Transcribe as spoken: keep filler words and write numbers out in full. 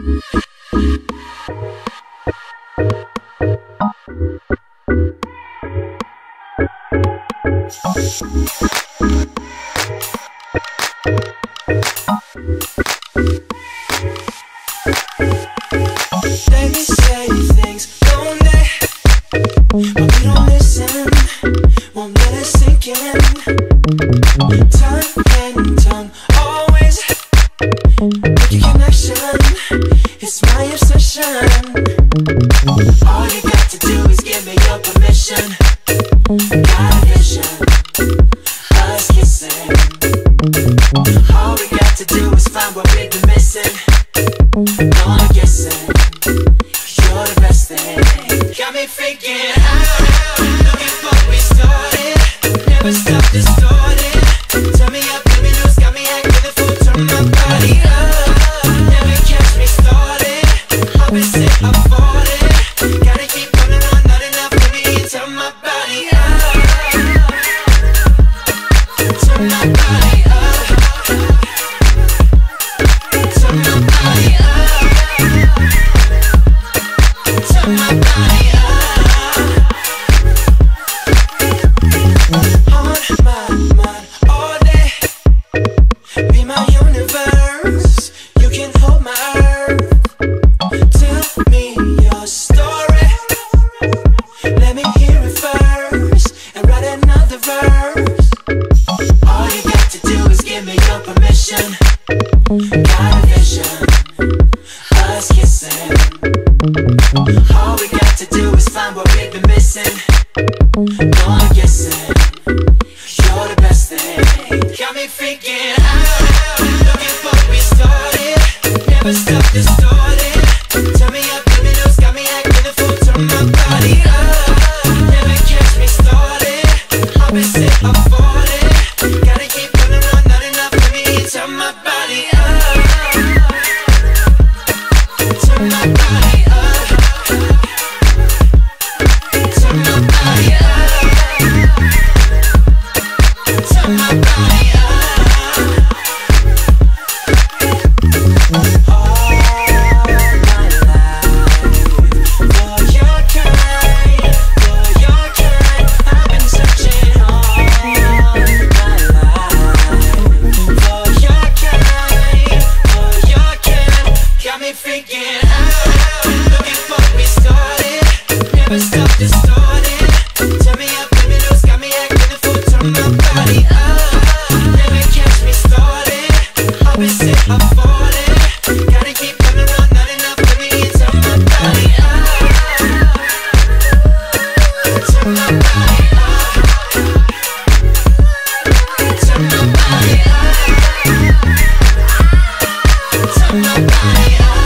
say things, don't they? But we don't listen, won't let us sink in. Tongue and tongue, always make a connection. It's my obsession. All you got to do is give me your permission. Got a vision, us kissing. All we got to do is find what we've been missing. No one guessing, you're the best thing. Got me freaking out, looking for what we started. Never stop distorting. Turn me up, let me loose, got me acting the fool. Turn my body up, never catch me started. I've been sick, I'm falling. Gotta keep running on, not enough, let me in. Turn my body up, turn my body up, turn my body up, turn my body up. On my mind all day, be my universe. You can hold my earth. Tell me your story, let me hear it first, and write another verse. All you got to do is give me your permission. Got a vision, us kissing. All we got to do is find what we've been missing. No one guessing, you're the best thing. Got me freaking out, looking for what we started. Never stop distorting. Turn me up, let me loose, got me acting the fool. Turn my body up, never catch me started. I've been sick, I'm falling. Gotta keep running on, not enough, let me in. Turn my body up, turn my body up, turn my body up, turn my body up. All my life, for your kind, for your kind, I've been searching all my life. For your kind, for your kind, got me freaking out, looking for what we started. Never stop distorting. Turn me up, let me loose, got me acting the fool. Turn my body up, never catch me started. I've been sick, I'm falling. Gotta keep running on, not enough, let me in. Turn my body up, turn my body up, turn my body up, turn my body up.